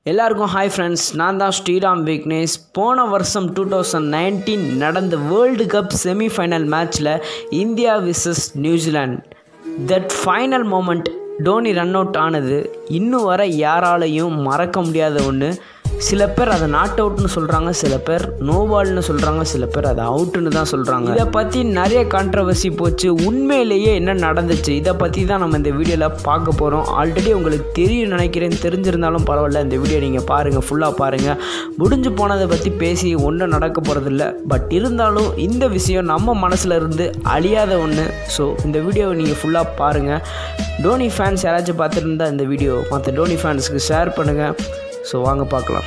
எல்லாருக்கும் hi friends, நான் தான் ஸ்ரீராம் விக்னேஷ். போன வருஷம் 2019 நடந்த வேர்ல்டு கப் செமிஃபைனல் மேட்ச்சில் India versus New Zealand, that final moment Dhoni run out ஆனது இன்னும் வர யாராலையும் மறக்க முடியாத ஒன்று. சில பேர் அதை நாட் அவுட்னு சொல்கிறாங்க, சில பேர் நோபால்னு சொல்கிறாங்க, சில பேர் அதை அவுட்டுன்னு தான் சொல்கிறாங்க. இதை பற்றி நிறைய கான்ட்ரவர்சி போச்சு. உண்மையிலேயே என்ன நடந்துச்சு இதை பற்றி தான் நம்ம இந்த வீடியோவில் பார்க்க போகிறோம். ஆல்ரெடி உங்களுக்கு தெரியும் நினைக்கிறேன், தெரிஞ்சிருந்தாலும் பரவாயில்ல, இந்த வீடியோ நீங்கள் பாருங்கள், ஃபுல்லாக பாருங்கள். முடிஞ்சு போனதை பற்றி பேசி ஒன்றும் நடக்க போகிறதில்ல. பட் இருந்தாலும் இந்த விஷயம் நம்ம மனசில் இருந்து அழியாத ஒன்று. ஸோ இந்த வீடியோவை நீங்கள் ஃபுல்லாக பாருங்கள். டோனி ஃபேன்ஸ் யாராச்சும் பார்த்துட்டு இருந்தால் இந்த வீடியோ மற்ற டோனி ஃபேன்ஸுக்கு ஷேர் பண்ணுங்கள். ஸோ வாங்க பார்க்கலாம்.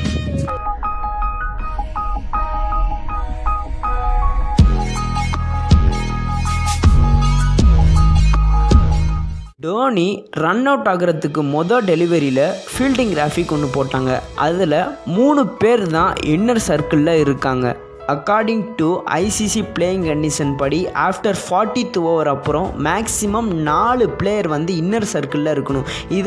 டோனி ரன் அவுட் ஆகிறதுக்கு மொதல் டெலிவரியில் ஃபீல்டிங் கிராஃபிக் ஒன்று போட்டாங்க. அதில் 3 பேர் தான் இன்னர் சர்க்கிளில் இருக்காங்க. According to ICC playing condition படி ஆஃப்டர் 40th ஓவர் அப்புறம் மேக்ஸிமம் 4 பிளேயர் வந்து இன்னர் சர்க்கிளில் இருக்கணும்.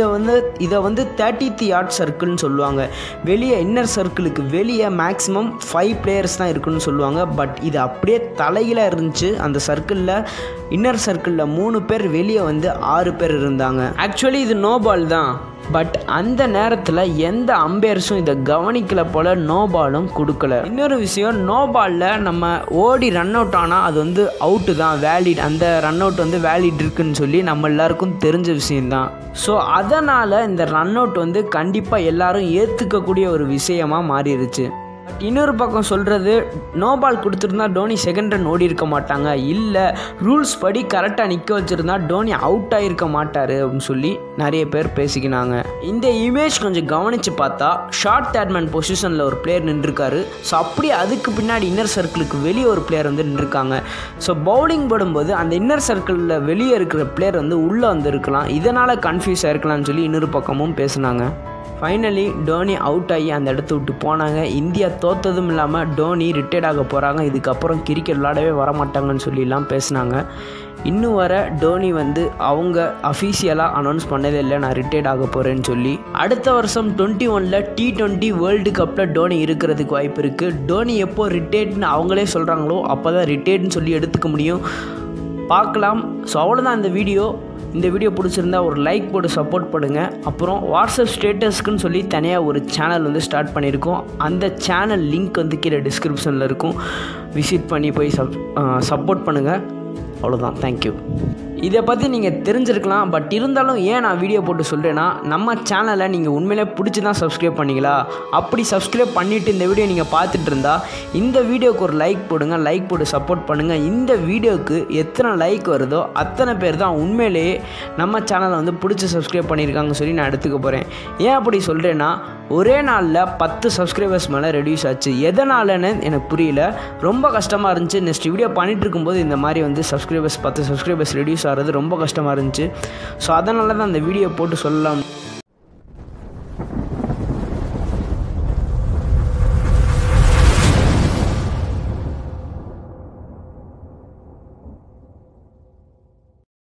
இதை வந்து 30th யார்ட் சர்க்கிள்னு சொல்லுவாங்க. வெளியே இன்னர் சர்க்கிளுக்கு வெளியே மேக்ஸிமம் 5 பிளேயர்ஸ் தான் இருக்குன்னு சொல்லுவாங்க. பட் இது அப்படியே தலையில் இருந்துச்சு. அந்த சர்க்கிளில் இன்னர் சர்க்கிளில் 3 பேர், வெளியே வந்து 6 பேர் இருந்தாங்க. ஆக்சுவலி இது நோ பால் தான். பட் அந்த நேரத்தில் எந்த அம்பையர்ஸும் இதை கவனிக்கல போல் நோ பாலும் கொடுக்கல. இன்னொரு விஷயம், நோ பாலில் நம்ம ஓடி ரன் அவுட் ஆனால் அது வந்து அவுட்டு தான், வேலிட். அந்த ரன் அவுட் வந்து வேலிட் இருக்குன்னு சொல்லி நம்ம எல்லாருக்கும் தெரிஞ்ச விஷயந்தான். ஸோ அதனால் இந்த ரன் அவுட் வந்து கண்டிப்பாக எல்லாரும் ஏற்றுக்கக்கூடிய ஒரு விஷயமாக மாறிடுச்சு. பட் இன்னொரு பக்கம் சொல்கிறது, நோ பால் கொடுத்துருந்தா டோனி செகண்ட் ரன் ஓடி இருக்க மாட்டாங்க, இல்லை ரூல்ஸ் படி கரெக்டாக நிற்க வச்சுருந்தா டோனி அவுட் ஆகிருக்க மாட்டார் அப்படின்னு சொல்லி நிறைய பேர் பேசிக்கினாங்க. இந்த இமேஜ் கொஞ்சம் கவனித்து பார்த்தா ஷார்ட் தேர்ட்மேன் பொசிஷனில் ஒரு பிளேயர் நின்றுருக்காரு. ஸோ அப்படியே அதுக்கு பின்னாடி இன்னர் சர்க்கிளுக்கு வெளியே ஒரு பிளேயர் வந்து நின்றுருக்காங்க. ஸோ பவுலிங் போடும்போது அந்த இன்னர் சர்க்கிளில் வெளியே இருக்கிற பிளேயர் வந்து உள்ளே வந்துருக்கலாம், இதனால் கன்ஃபியூஸ் ஆகிருக்கலாம்னு சொல்லி இன்னொரு பக்கமும் பேசுனாங்க. ஃபைனலி டோனி அவுட் ஆகி அந்த இடத்த விட்டு போனாங்க. இந்தியா தோற்றதும் இல்லாமல் டோனி ரிட்டையர்ட் ஆக போகிறாங்க, இதுக்கப்புறம் கிரிக்கெட் விளையாடவே வரமாட்டாங்கன்னு சொல்லிலாம் பேசினாங்க. இன்னும் வர டோனி வந்து அவங்க அஃபீஷியலாக அனௌன்ஸ் பண்ணதே இல்லை, நான் ரிட்டையர்ட் ஆக போகிறேன்னு சொல்லி. அடுத்த வருஷம் 21 T20 வேர்ல்டு கப்பில் டோனி இருக்கிறதுக்கு வாய்ப்பு இருக்குது. டோனி எப்போ ரிட்டையர்ட்னு அவங்களே சொல்கிறாங்களோ அப்போ தான் ரிட்டையர்ட்னு சொல்லி எடுத்துக்க முடியும். பார்க்கலாம். ஸோ அவ்வளோதான் இந்த வீடியோ. இந்த வீடியோ பிடிச்சிருந்தா ஒரு லைக் போட்டு சப்போர்ட் பண்ணுங்கள். அப்புறம் வாட்ஸ்அப் ஸ்டேட்டஸ்க்குன்னு சொல்லி தனியாக ஒரு சேனல் வந்து ஸ்டார்ட் பண்ணியிருக்கோம். அந்த சேனல் லிங்க் வந்து கீழே டிஸ்கிரிப்ஷனில் இருக்கும். விசிட் பண்ணி போய் சப்போர்ட் பண்ணுங்கள். அவ்வளோதான். தேங்க்யூ. இதை பற்றி நீங்கள் தெரிஞ்சிருக்கலாம். பட் இருந்தாலும் ஏன் நான் வீடியோ போட்டு சொல்கிறேன்னா, நம்ம சேனலை நீங்கள் உண்மையிலே பிடிச்சி தான் சப்ஸ்கிரைப் பண்ணிங்களா? அப்படி சப்ஸ்கிரைப் பண்ணிவிட்டு இந்த வீடியோ நீங்கள் பார்த்துட்டு இருந்தால் இந்த வீடியோவுக்கு ஒரு லைக் போடுங்க, லைக் போட்டு சப்போர்ட் பண்ணுங்கள். இந்த வீடியோவுக்கு எத்தனை லைக் வருதோ அத்தனை பேர் தான் உண்மையிலேயே நம்ம சேனலை வந்து பிடிச்சி சப்ஸ்கிரைப் பண்ணியிருக்காங்கன்னு சொல்லி நான் எடுத்துக்க போகிறேன். ஏன் அப்படி சொல்கிறேன்னா, ஒரே நாளில் 10 சப்ஸ்கிரைபர்ஸ் மேலே ரெடியூஸ் ஆச்சு. எதனாலன்னு எனக்கு புரியல, ரொம்ப கஷ்டமாக இருந்துச்சு. நெக்ஸ்ட் வீடியோ பண்ணிகிட்டு இருக்கும்போது இந்த மாதிரி வந்து 10 சப்ஸ்கிரைபர்ஸ் ரெடியூஸ் ஆகிறது ரொம்ப கஷ்டமாக இருந்துச்சு. ஸோ அதனால தான் அந்த வீடியோ போட்டு சொல்லலாம்.